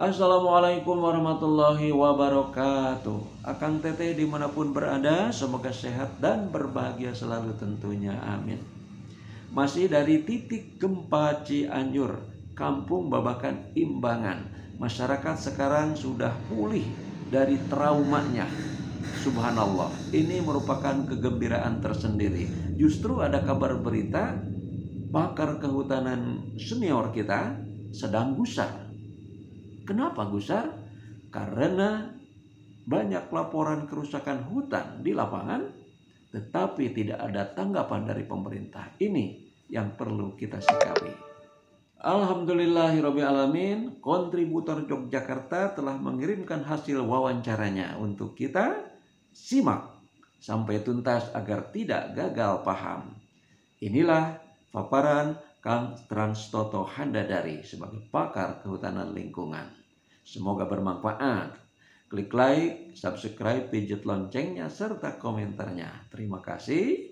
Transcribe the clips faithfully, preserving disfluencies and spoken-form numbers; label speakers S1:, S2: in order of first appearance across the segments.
S1: Assalamualaikum warahmatullahi wabarakatuh. Akang Teteh dimanapun berada, semoga sehat dan berbahagia selalu tentunya, amin. Masih dari titik gempa Cianjur, Kampung Babakan Imbangan. Masyarakat sekarang sudah pulih dari traumanya. Subhanallah, ini merupakan kegembiraan tersendiri. Justru ada kabar berita pakar kehutanan senior kita sedang gusar. Kenapa gusar? Karena banyak laporan kerusakan hutan di lapangan, tetapi tidak ada tanggapan dari pemerintah. Ini yang perlu kita sikapi. Alhamdulillahirabbil alamin, kontributor Yogyakarta telah mengirimkan hasil wawancaranya untuk kita simak sampai tuntas agar tidak gagal paham. Inilah paparan Kang Transtoto Handadari sebagai pakar kehutanan lingkungan. Semoga bermanfaat. Klik like, subscribe, pijat loncengnya, serta komentarnya. Terima kasih.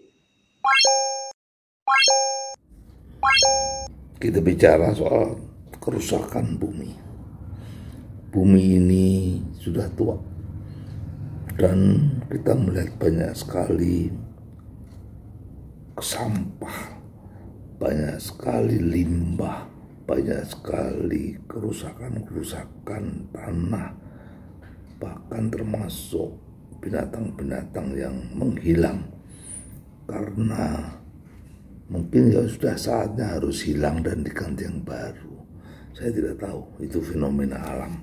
S2: Kita bicara soal kerusakan bumi. Bumi ini sudah tua. Dan kita melihat banyak sekali sampah, banyak sekali limbah, banyak sekali kerusakan-kerusakan tanah, bahkan termasuk binatang-binatang yang menghilang karena mungkin ya sudah saatnya harus hilang dan diganti yang baru. Saya tidak tahu, itu fenomena alam.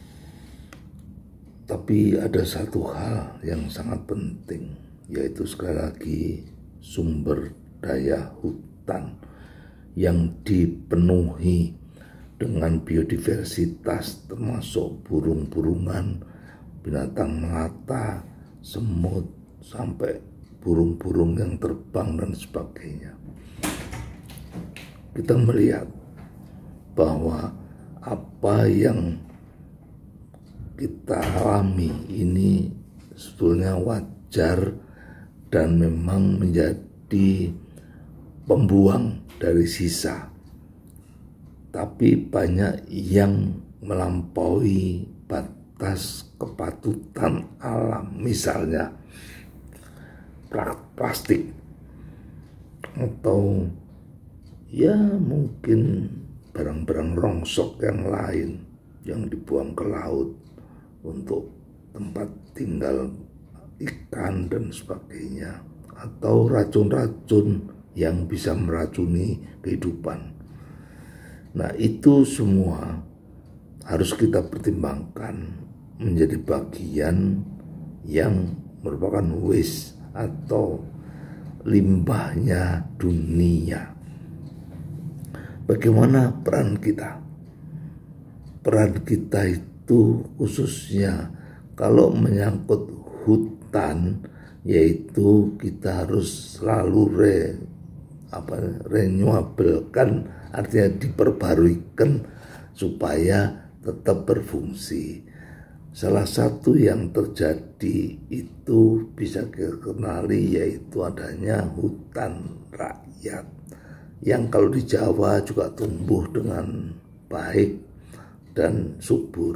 S2: Tapi ada satu hal yang sangat penting, yaitu sekali lagi sumber daya hutan yang dipenuhi dengan biodiversitas termasuk burung-burungan, binatang melata, semut, sampai burung-burung yang terbang dan sebagainya. Kita melihat bahwa apa yang kita alami ini sebetulnya wajar dan memang menjadi pembuang dari sisa, tapi banyak yang melampaui batas kepatutan alam, misalnya plastik atau ya mungkin barang-barang rongsok yang lain yang dibuang ke laut untuk tempat tinggal ikan dan sebagainya, atau racun-racun yang bisa meracuni kehidupan. Nah, itu semua harus kita pertimbangkan menjadi bagian yang merupakan waste atau limbahnya dunia. Bagaimana peran kita? Peran kita itu khususnya kalau menyangkut hutan, yaitu kita harus selalu re apa renewable, kan artinya diperbaruikan supaya tetap berfungsi. Salah satu yang terjadi itu bisa kita kenali, yaitu adanya hutan rakyat yang kalau di Jawa juga tumbuh dengan baik dan subur.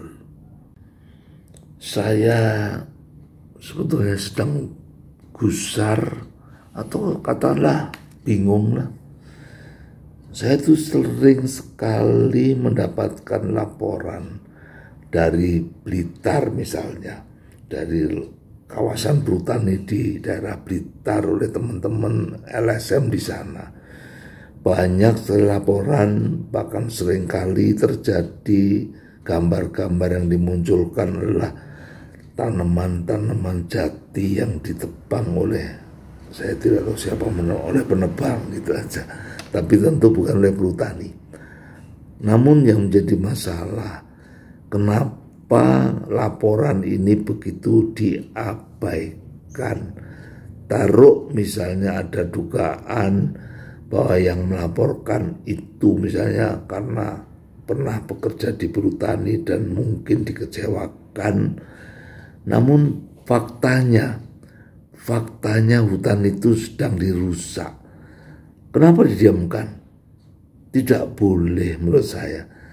S2: Saya sebetulnya sedang gusar atau katakanlah bingung lah. Saya tuh sering sekali mendapatkan laporan dari Blitar misalnya, dari kawasan perhutani di daerah Blitar oleh teman-teman L S M di sana. Banyak sekali laporan, bahkan seringkali terjadi gambar-gambar yang dimunculkan adalah tanaman-tanaman jati yang ditebang oleh, saya tidak tahu siapa menolak, oleh penebang gitu aja, tapi tentu bukan oleh perhutani. Namun yang menjadi masalah, kenapa laporan ini begitu diabaikan? Taruh misalnya ada dugaan bahwa yang melaporkan itu misalnya karena pernah bekerja di perhutani dan mungkin dikecewakan. Namun faktanya, faktanya hutan itu sedang dirusak. Kenapa didiamkan? Tidak boleh menurut saya.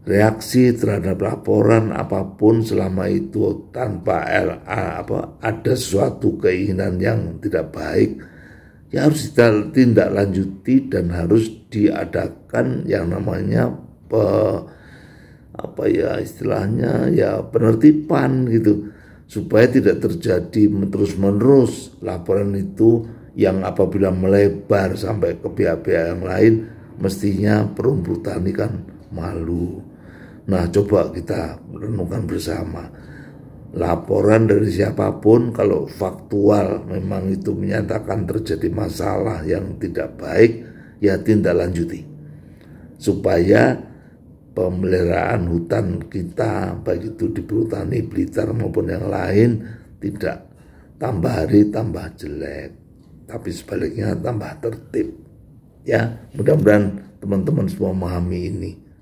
S2: reaksi terhadap laporan apapun selama itu tanpa apa ada suatu keinginan yang tidak baik, ya harus ditindaklanjuti dan harus diadakan yang namanya pe, apa ya istilahnya ya penertiban gitu, supaya tidak terjadi terus-menerus laporan itu yang apabila melebar sampai ke pihak-pihak yang lain, mestinya perumbu tani kan malu. Nah, coba kita renungkan bersama. Laporan dari siapapun kalau faktual memang itu menyatakan terjadi masalah yang tidak baik, ya tindak lanjuti. Supaya pemeliharaan hutan kita, baik itu di Perhutani Blitar maupun yang lain, tidak tambah hari tambah jelek, tapi sebaliknya tambah tertib. Ya, mudah-mudahan teman-teman semua memahami ini.